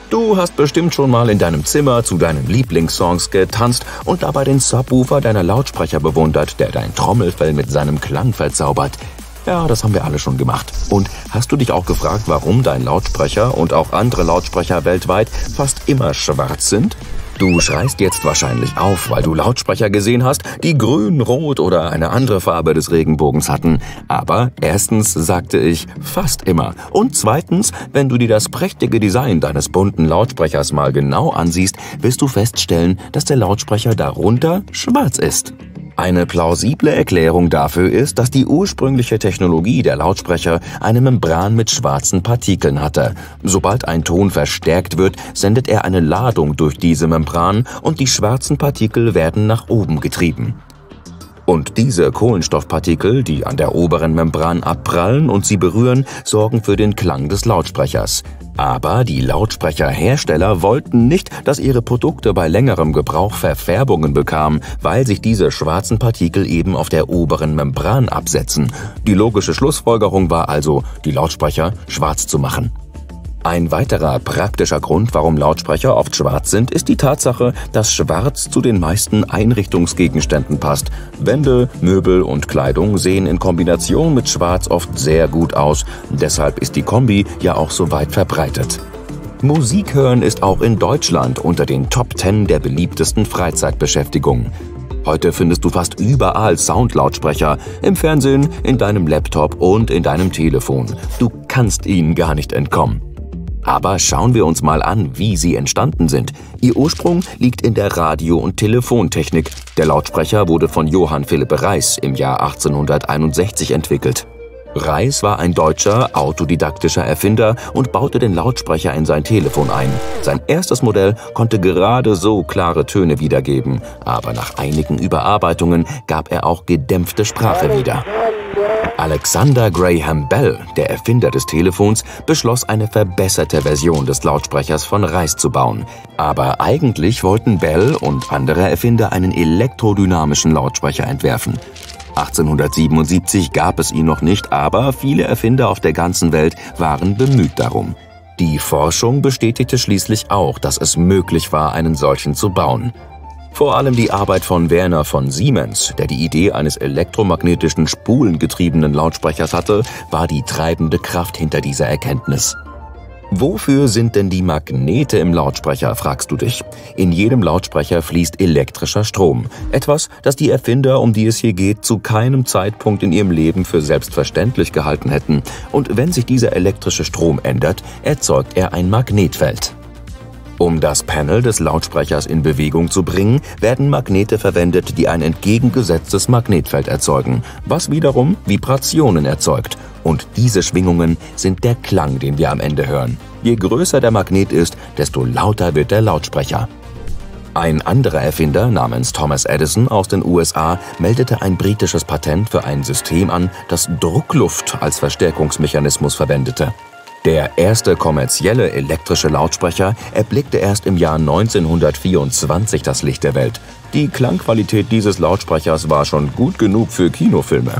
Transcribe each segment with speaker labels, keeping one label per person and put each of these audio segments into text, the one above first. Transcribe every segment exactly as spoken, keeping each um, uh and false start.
Speaker 1: Du hast bestimmt schon mal in deinem Zimmer zu deinen Lieblingssongs getanzt und dabei den Subwoofer deiner Lautsprecher bewundert, der dein Trommelfell mit seinem Klang verzaubert. Ja, das haben wir alle schon gemacht. Und hast du dich auch gefragt, warum dein Lautsprecher und auch andere Lautsprecher weltweit fast immer schwarz sind? Du schreist jetzt wahrscheinlich auf, weil du Lautsprecher gesehen hast, die grün, rot oder eine andere Farbe des Regenbogens hatten. Aber erstens sagte ich fast immer. Und zweitens, wenn du dir das prächtige Design deines bunten Lautsprechers mal genau ansiehst, wirst du feststellen, dass der Lautsprecher darunter schwarz ist. Eine plausible Erklärung dafür ist, dass die ursprüngliche Technologie der Lautsprecher eine Membran mit schwarzen Partikeln hatte. Sobald ein Ton verstärkt wird, sendet er eine Ladung durch diese Membran und die schwarzen Partikel werden nach oben getrieben. Und diese Kohlenstoffpartikel, die an der oberen Membran abprallen und sie berühren, sorgen für den Klang des Lautsprechers. Aber die Lautsprecherhersteller wollten nicht, dass ihre Produkte bei längerem Gebrauch Verfärbungen bekamen, weil sich diese schwarzen Partikel eben auf der oberen Membran absetzen. Die logische Schlussfolgerung war also, die Lautsprecher schwarz zu machen. Ein weiterer praktischer Grund, warum Lautsprecher oft schwarz sind, ist die Tatsache, dass Schwarz zu den meisten Einrichtungsgegenständen passt. Wände, Möbel und Kleidung sehen in Kombination mit Schwarz oft sehr gut aus. Deshalb ist die Kombi ja auch so weit verbreitet. Musik hören ist auch in Deutschland unter den Top zehn der beliebtesten Freizeitbeschäftigungen. Heute findest du fast überall Soundlautsprecher, im Fernsehen, in deinem Laptop und in deinem Telefon. Du kannst ihnen gar nicht entkommen. Aber schauen wir uns mal an, wie sie entstanden sind. Ihr Ursprung liegt in der Radio- und Telefontechnik. Der Lautsprecher wurde von Johann Philipp Reis im Jahr achtzehnhunderteinundsechzig entwickelt. Reis war ein deutscher, autodidaktischer Erfinder und baute den Lautsprecher in sein Telefon ein. Sein erstes Modell konnte gerade so klare Töne wiedergeben, aber nach einigen Überarbeitungen gab er auch gedämpfte Sprache wieder. Alexander Graham Bell, der Erfinder des Telefons, beschloss, eine verbesserte Version des Lautsprechers von Reis zu bauen. Aber eigentlich wollten Bell und andere Erfinder einen elektrodynamischen Lautsprecher entwerfen. achtzehnhundertsiebenundsiebzig gab es ihn noch nicht, aber viele Erfinder auf der ganzen Welt waren bemüht darum. Die Forschung bestätigte schließlich auch, dass es möglich war, einen solchen zu bauen. Vor allem die Arbeit von Werner von Siemens, der die Idee eines elektromagnetischen spulengetriebenen Lautsprechers hatte, war die treibende Kraft hinter dieser Erkenntnis. Wofür sind denn die Magnete im Lautsprecher, fragst du dich. In jedem Lautsprecher fließt elektrischer Strom. Etwas, das die Erfinder, um die es hier geht, zu keinem Zeitpunkt in ihrem Leben für selbstverständlich gehalten hätten. Und wenn sich dieser elektrische Strom ändert, erzeugt er ein Magnetfeld. Um das Panel des Lautsprechers in Bewegung zu bringen, werden Magnete verwendet, die ein entgegengesetztes Magnetfeld erzeugen, was wiederum Vibrationen erzeugt. Und diese Schwingungen sind der Klang, den wir am Ende hören. Je größer der Magnet ist, desto lauter wird der Lautsprecher. Ein anderer Erfinder namens Thomas Edison aus den U S A meldete ein britisches Patent für ein System an, das Druckluft als Verstärkungsmechanismus verwendete. Der erste kommerzielle elektrische Lautsprecher erblickte erst im Jahr neunzehnhundertvierundzwanzig das Licht der Welt. Die Klangqualität dieses Lautsprechers war schon gut genug für Kinofilme.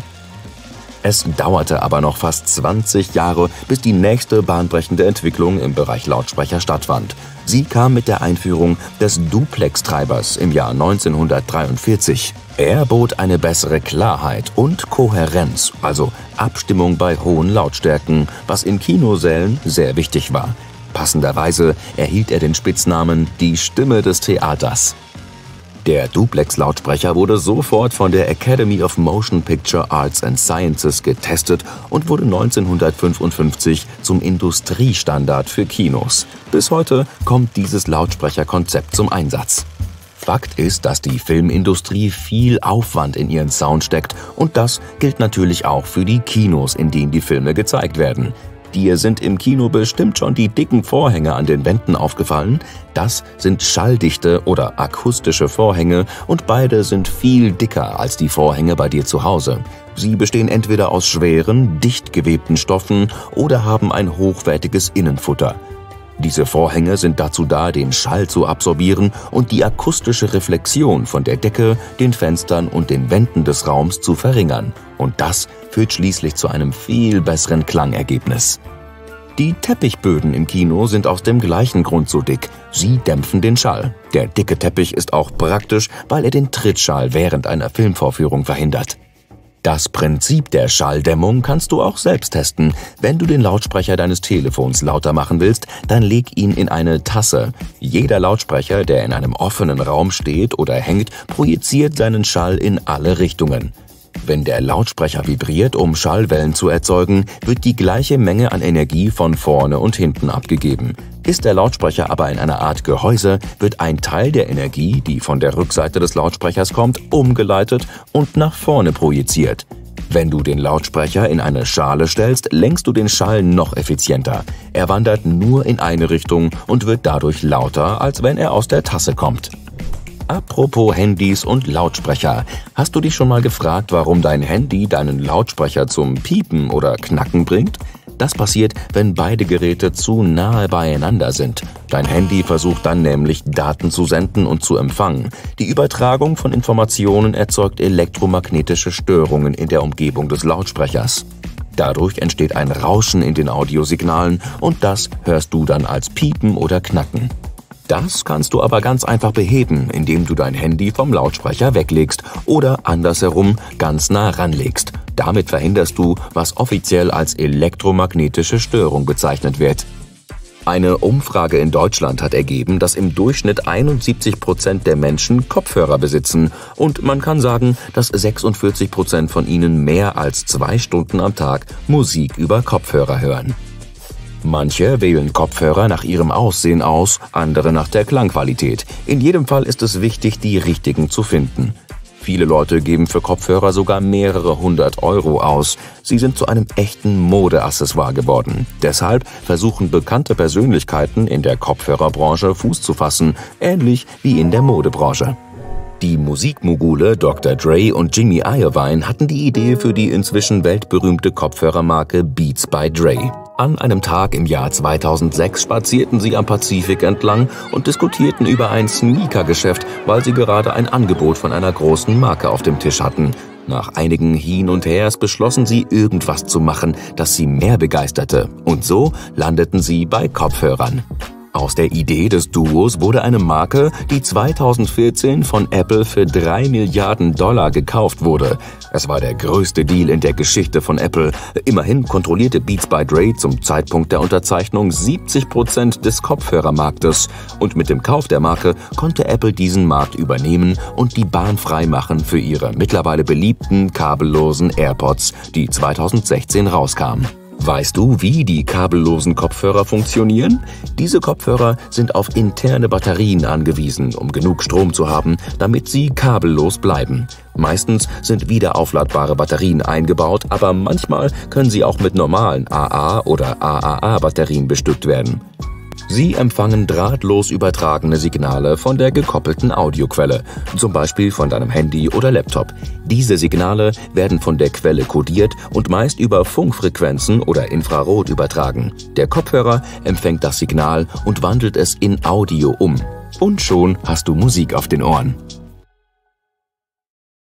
Speaker 1: Es dauerte aber noch fast zwanzig Jahre, bis die nächste bahnbrechende Entwicklung im Bereich Lautsprecher stattfand. Sie kam mit der Einführung des Duplex-Treibers im Jahr neunzehnhundertdreiundvierzig. Er bot eine bessere Klarheit und Kohärenz, also Abstimmung bei hohen Lautstärken, was in Kinosälen sehr wichtig war. Passenderweise erhielt er den Spitznamen »Die Stimme des Theaters«. Der Duplex-Lautsprecher wurde sofort von der Academy of Motion Picture Arts and Sciences getestet und wurde neunzehnhundertfünfundfünfzig zum Industriestandard für Kinos. Bis heute kommt dieses Lautsprecherkonzept zum Einsatz. Fakt ist, dass die Filmindustrie viel Aufwand in ihren Sound steckt und das gilt natürlich auch für die Kinos, in denen die Filme gezeigt werden. Dir sind im Kino bestimmt schon die dicken Vorhänge an den Wänden aufgefallen. Das sind schalldichte oder akustische Vorhänge und beide sind viel dicker als die Vorhänge bei dir zu Hause. Sie bestehen entweder aus schweren, dicht gewebten Stoffen oder haben ein hochwertiges Innenfutter. Diese Vorhänge sind dazu da, den Schall zu absorbieren und die akustische Reflexion von der Decke, den Fenstern und den Wänden des Raums zu verringern. Und das führt schließlich zu einem viel besseren Klangergebnis. Die Teppichböden im Kino sind aus dem gleichen Grund so dick. Sie dämpfen den Schall. Der dicke Teppich ist auch praktisch, weil er den Trittschall während einer Filmvorführung verhindert. Das Prinzip der Schalldämmung kannst du auch selbst testen. Wenn du den Lautsprecher deines Telefons lauter machen willst, dann leg ihn in eine Tasse. Jeder Lautsprecher, der in einem offenen Raum steht oder hängt, projiziert seinen Schall in alle Richtungen. Wenn der Lautsprecher vibriert, um Schallwellen zu erzeugen, wird die gleiche Menge an Energie von vorne und hinten abgegeben. Ist der Lautsprecher aber in einer Art Gehäuse, wird ein Teil der Energie, die von der Rückseite des Lautsprechers kommt, umgeleitet und nach vorne projiziert. Wenn du den Lautsprecher in eine Schale stellst, lenkst du den Schall noch effizienter. Er wandert nur in eine Richtung und wird dadurch lauter, als wenn er aus der Tasse kommt. Apropos Handys und Lautsprecher. Hast du dich schon mal gefragt, warum dein Handy deinen Lautsprecher zum Piepen oder Knacken bringt? Das passiert, wenn beide Geräte zu nahe beieinander sind. Dein Handy versucht dann nämlich, Daten zu senden und zu empfangen. Die Übertragung von Informationen erzeugt elektromagnetische Störungen in der Umgebung des Lautsprechers. Dadurch entsteht ein Rauschen in den Audiosignalen und das hörst du dann als Piepen oder Knacken. Das kannst du aber ganz einfach beheben, indem du dein Handy vom Lautsprecher weglegst oder andersherum ganz nah ranlegst. Damit verhinderst du, was offiziell als elektromagnetische Störung bezeichnet wird. Eine Umfrage in Deutschland hat ergeben, dass im Durchschnitt einundsiebzig Prozent der Menschen Kopfhörer besitzen und man kann sagen, dass sechsundvierzig Prozent von ihnen mehr als zwei Stunden am Tag Musik über Kopfhörer hören. Manche wählen Kopfhörer nach ihrem Aussehen aus, andere nach der Klangqualität. In jedem Fall ist es wichtig, die richtigen zu finden. Viele Leute geben für Kopfhörer sogar mehrere hundert Euro aus. Sie sind zu einem echten Modeaccessoire geworden. Deshalb versuchen bekannte Persönlichkeiten in der Kopfhörerbranche Fuß zu fassen, ähnlich wie in der Modebranche. Die Musikmogule Doktor Dre und Jimmy Iovine hatten die Idee für die inzwischen weltberühmte Kopfhörermarke Beats by Dre. An einem Tag im Jahr zweitausendsechs spazierten sie am Pazifik entlang und diskutierten über ein Sneaker-Geschäft, weil sie gerade ein Angebot von einer großen Marke auf dem Tisch hatten. Nach einigen Hin und Hers beschlossen sie, irgendwas zu machen, das sie mehr begeisterte. Und so landeten sie bei Kopfhörern. Aus der Idee des Duos wurde eine Marke, die zweitausendvierzehn von Apple für drei Milliarden Dollar gekauft wurde. Es war der größte Deal in der Geschichte von Apple. Immerhin kontrollierte Beats by Dre zum Zeitpunkt der Unterzeichnung siebzig Prozent des Kopfhörermarktes. Und mit dem Kauf der Marke konnte Apple diesen Markt übernehmen und die Bahn frei machen für ihre mittlerweile beliebten kabellosen AirPods, die zweitausendsechzehn rauskamen. Weißt du, wie die kabellosen Kopfhörer funktionieren? Diese Kopfhörer sind auf interne Batterien angewiesen, um genug Strom zu haben, damit sie kabellos bleiben. Meistens sind wiederaufladbare Batterien eingebaut, aber manchmal können sie auch mit normalen A A- oder A A A-Batterien bestückt werden. Sie empfangen drahtlos übertragene Signale von der gekoppelten Audioquelle, zum Beispiel von deinem Handy oder Laptop. Diese Signale werden von der Quelle kodiert und meist über Funkfrequenzen oder Infrarot übertragen. Der Kopfhörer empfängt das Signal und wandelt es in Audio um. Und schon hast du Musik auf den Ohren.